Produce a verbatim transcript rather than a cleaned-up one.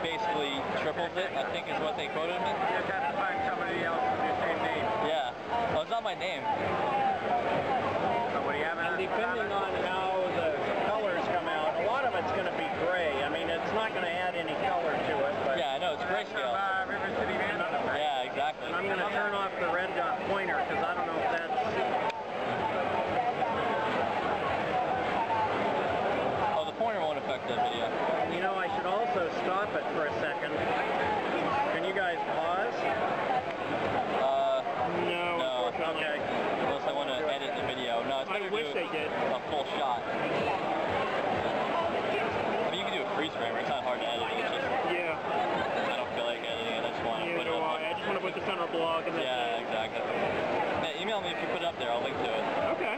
basically triples it, I think is what they quoted me. You just have to find somebody else with your same name. Yeah. Well, it's not my name. So what do you have? And depending on how the colors come out, a lot of it's going to be gray. I mean, it's not going to add any color to it. But yeah, I know, it's grayscale. Uh, River City Vandal. Yeah, exactly. And I'm going to turn off the red dot pointer because I don't know if that's... Oh, the pointer won't affect the video. You know, I should also stop it for a second. Can you guys pause? Uh, no. no. Okay. Unless I want to edit the video. No, it's better I wish to they did. a full shot. I mean, you can do a freeze frame. It's not hard to edit. It's just, Yeah. I don't feel like editing it. I just want to Neither put it do up. I. I just want to put this on our blog. And Yeah, exactly. Yeah, email me if you put it up there. I'll link to it. Okay.